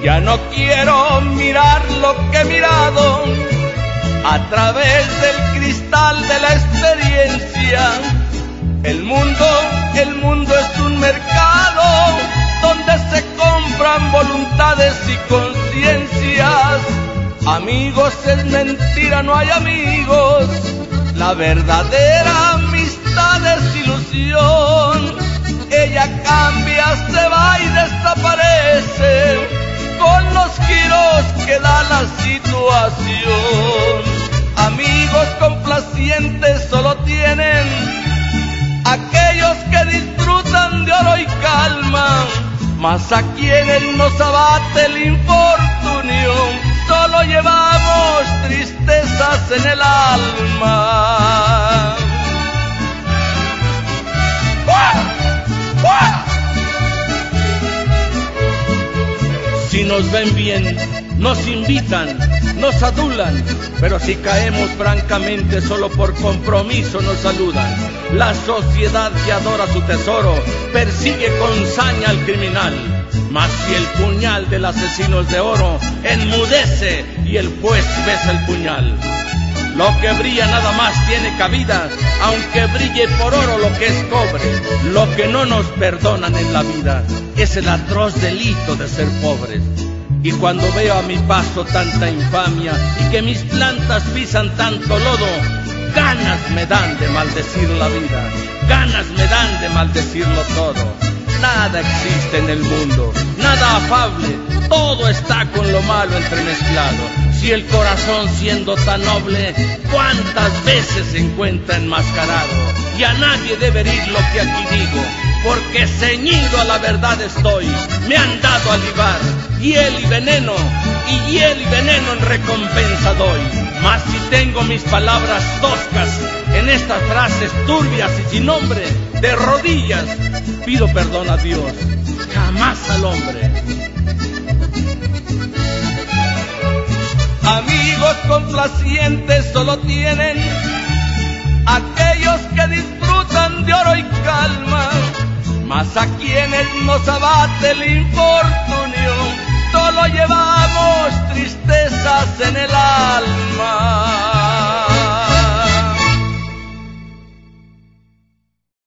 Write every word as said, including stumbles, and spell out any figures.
Ya no quiero mirar lo que he mirado a través del cristal de la experiencia. El mundo, el mundo es un mercado donde se compran voluntades y conciencias. Amigos es mentira, no hay amigos. La verdadera amistad es ilusión. Ella cambia, se va y desaparece con los giros que da la situación. Amigos complacientes solo tienen aquellos que disfrutan de oro y calma, mas a quienes nos abate el infortunio, solo llevamos tristezas en el alma. Si nos ven bien, nos invitan, nos adulan, pero si caemos francamente solo por compromiso nos saludan. La sociedad que adora su tesoro persigue con saña al criminal, mas si el puñal del asesino es de oro, enmudece y el juez besa el puñal. Lo que brilla nada más tiene cabida, aunque brille por oro lo que es cobre. Lo que no nos perdonan en la vida es el atroz delito de ser pobres. Y cuando veo a mi paso tanta infamia y que mis plantas pisan tanto lodo, ganas me dan de maldecir la vida, ganas me dan de maldecirlo todo. Nada existe en el mundo, nada afable, todo está con lo malo entremezclado. Si el corazón siendo tan noble, cuántas veces se encuentra enmascarado. Y a nadie debe herir lo que aquí digo, porque ceñido a la verdad estoy. Me han dado a libar hiel y veneno, y hiel y veneno en recompensa doy. Mas si tengo mis palabras toscas en estas frases turbias y sin nombre, de rodillas pido perdón a Dios, jamás al hombre. Amigos complacientes solo tienen aquellos que disfrutan de oro y calma, mas a quienes nos abate el infortunio, solo llevamos tristezas en el alma.